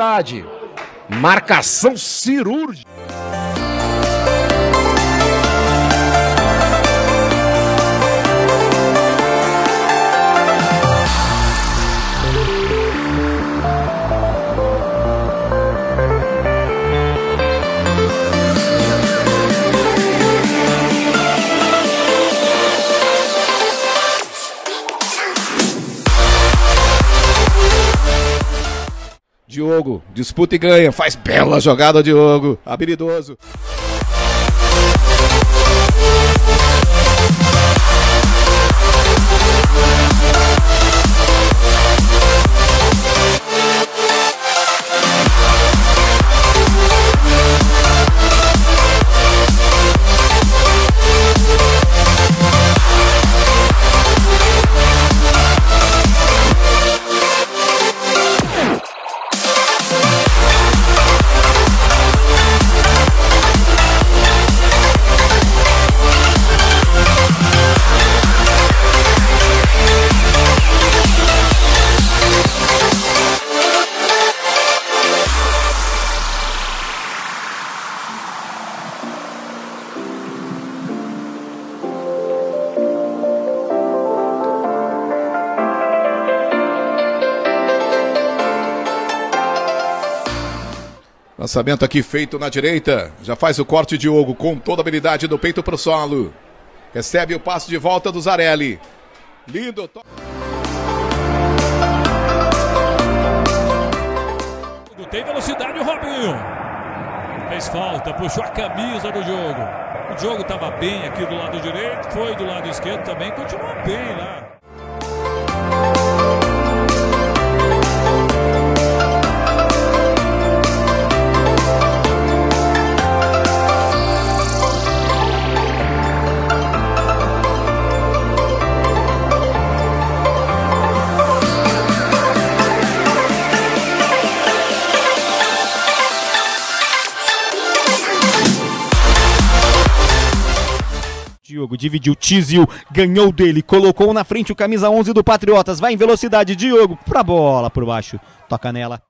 velocidade. Marcação cirúrgica. Diogo, disputa e ganha, faz bela jogada, Diogo, habilidoso. Lançamento aqui feito na direita. Já faz o corte Diogo com toda a habilidade do peito para o solo. Recebe o passe de volta do Zarelli. Lindo. Tem velocidade o Robinho. Fez falta, puxou a camisa do jogo. O jogo estava bem aqui do lado direito, foi do lado esquerdo também, continua bem lá. Diogo dividiu, Tizil ganhou dele, colocou na frente o camisa 11 do Patriotas, vai em velocidade, Diogo pra bola por baixo, toca nela.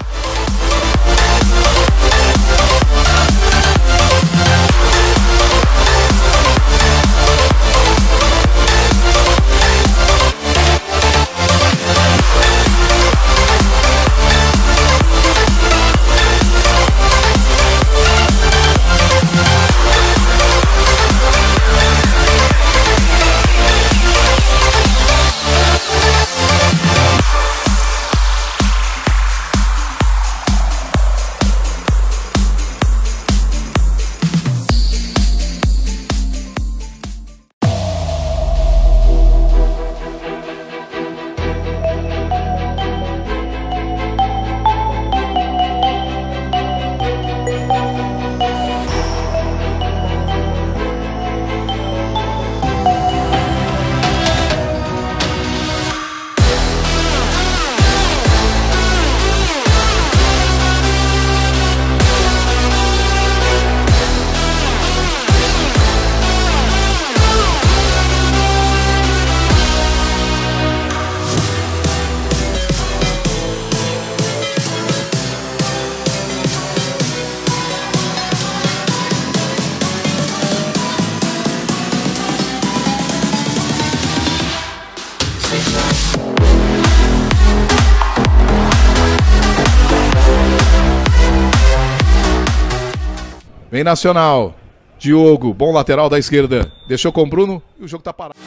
Vem Nacional. Diogo, bom lateral da esquerda. Deixou com o Bruno e o jogo tá parado.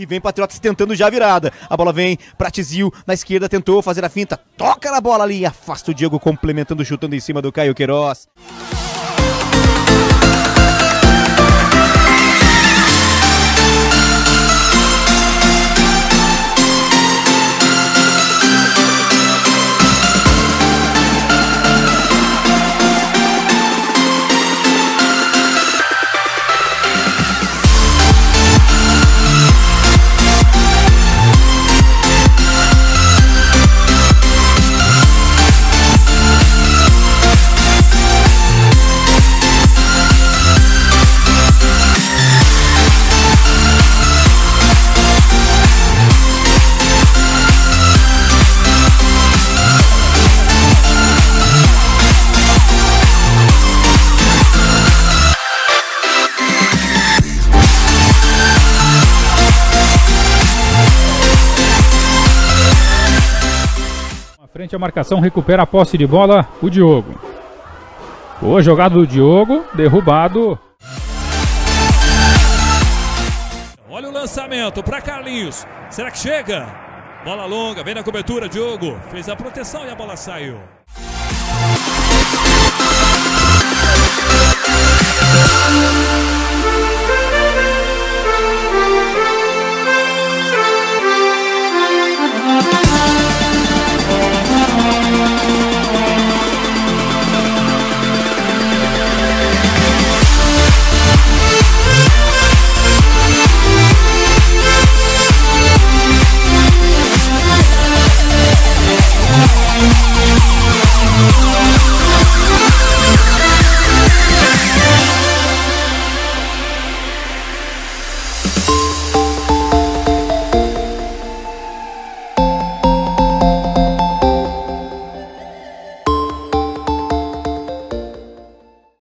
E vem Patriotas tentando já a virada. A bola vem pra Tizil, na esquerda tentou fazer a finta. Toca na bola ali, afasta o Diego complementando, chutando em cima do Caio Queiroz. Frente à marcação, recupera a posse de bola o Diogo. Boa jogada do Diogo, derrubado. Olha o lançamento para Carlinhos. Será que chega? Bola longa, vem na cobertura, Diogo. Fez a proteção e a bola saiu.